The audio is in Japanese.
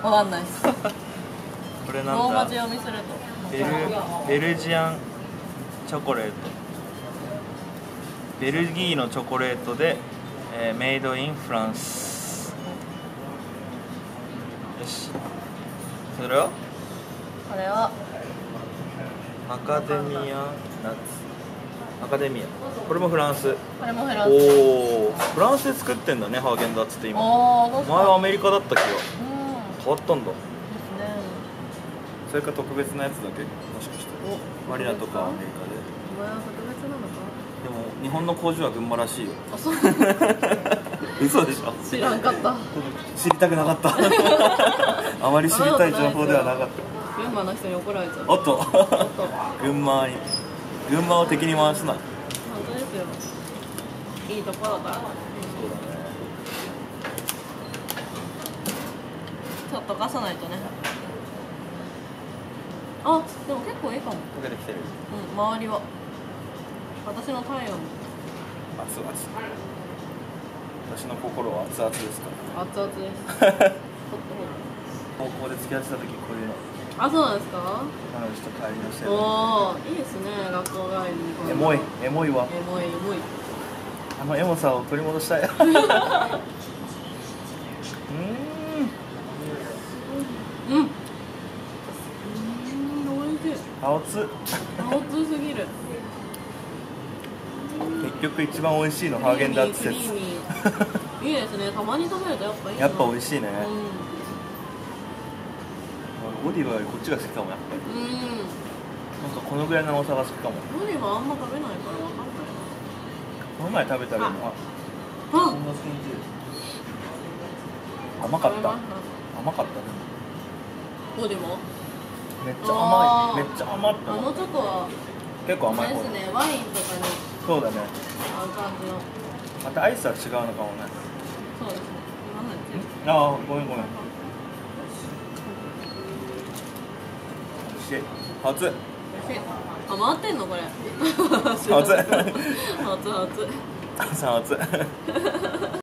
わかんないです。 これなんだ。 ローマ字読みするとベルジアンチョコレート。ベルギーのチョコレートで、メイドインフランス。よし。それはこれはアカデミアナッツ。アカデミア。これもフランス。 これもフランス。 おお、フランスで作ってんだね、ハーゲンダッツって今。 おー、 前はアメリカだった気が。 うん変わったんだ。 ですね。 それか特別なやつだけ、もしかして。マリナとかアメリカで。 お前は特別なのか。 でも日本の工場は群馬らしいよ。 あ、そう。 嘘でしょ。 知らんかった。 知りたくなかったあまり知りたい情報ではなかった。 群馬の人に怒られちゃう。 おっと群馬を敵に回すな。 本当ですよ。いいところから。 そうだね。 ちょっと溶かさないとね。あ、でも結構いいかも。 溶けてきてる。 うん、周りは。私の体温。 熱々。私の心は熱々ですか熱々です。 ら。高校で付き合ってた時こういうの。 あ、そうなんですか。 彼女と帰りましたよ。 おお、いいですね。学校帰りに。 エモいわ。 エモい。 あのエモさを取り戻したい。 うん。おいしい。 青津。 青津すぎる。 結局一番美味しいのハーゲンダッツ説。 クリーミーいいですね。たまに食べるとやっぱいいな。 やっぱ美味しいね。 うゴディバよりこっちが好きかもやっぱり。 ん。うん。 なんかこのぐらいの甘さが好きかも。 ゴディバあんま食べないからわかんない。 この前食べたらあ、 そんな感じ。甘かった。甘かったね。 ゴディバ。 めっちゃ甘い。めっちゃ甘っあのチョコは結構甘い方あれですね。ワインとかにそうだね。 合う感じの。 またアイスは違うのかもね。 そうですね。今のやつ。 ああ、ごめん。美味しい。熱い。 あ、回ってんのこれ。 熱い。 熱。 熱い。